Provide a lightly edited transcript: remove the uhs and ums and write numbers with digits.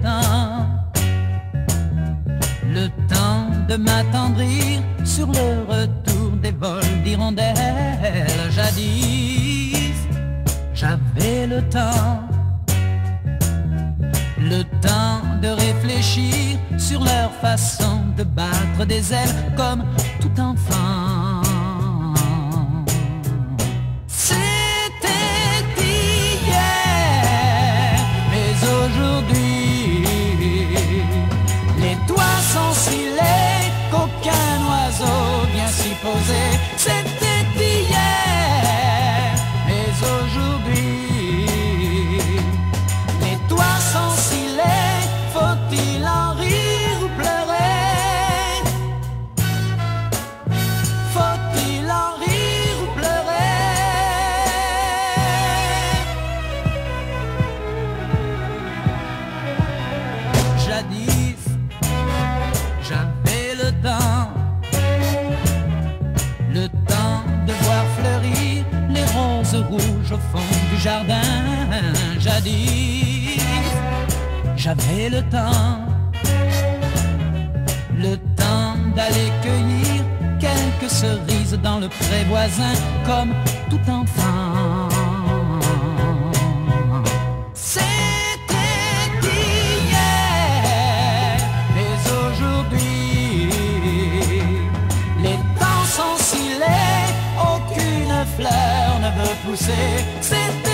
le temps de m'attendrir sur le retour des vols d'hirondelles. Jadis, j'avais le temps de réfléchir sur leur façon de battre des ailes comme tout enfant. C'était hier, mais aujourd'hui, les toits sont si laids qu'aucun oiseau vient s'y poser. C'était hier, mais aujourd'hui, les toits sont si laids, faut-il en rire ou pleurer? Faut-il en rire ou pleurer? Jadis, j'avais le temps de voir fleurir les roses rouges au fond du jardin. Jadis, j'avais le temps d'aller cueillir quelques cerises dans le pré voisin comme tout enfant. C'était hier, mais aujourd'hui, les temps sont si laids, aucune fleur ne veut pousser.